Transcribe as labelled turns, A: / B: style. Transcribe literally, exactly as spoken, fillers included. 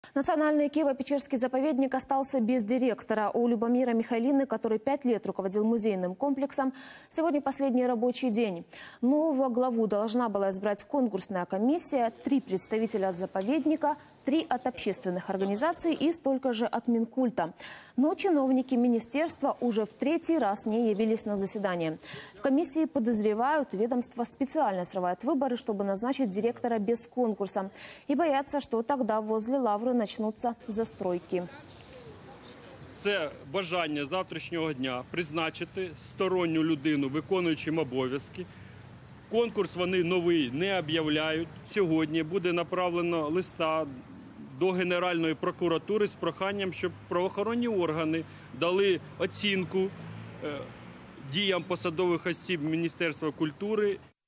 A: Национальный Киево-Печерский заповедник остался без директора. У Любомира Михайлины, который пять лет руководил музейным комплексом, сегодня последний рабочий день. Нового главу должна была избрать конкурсная комиссия, три представителя от заповедника, три от общественных организаций и столько же от Минкульта. Но чиновники министерства уже в третий раз не явились на заседание. В комиссии подозревают, ведомство специально срывает выборы, чтобы назначить директора без конкурса. И боятся, что тогда возле Лавры начнутся застройки.
B: Це бажання завтрашнього дня призначити сторонню людину виконуючим обов'язки. Конкурс вони новий не об'являють. Сьогодні буде направлено листа до Генеральної прокуратури з проханням, щоб правоохоронні органи дали оцінку діям посадових осіб Міністерства культури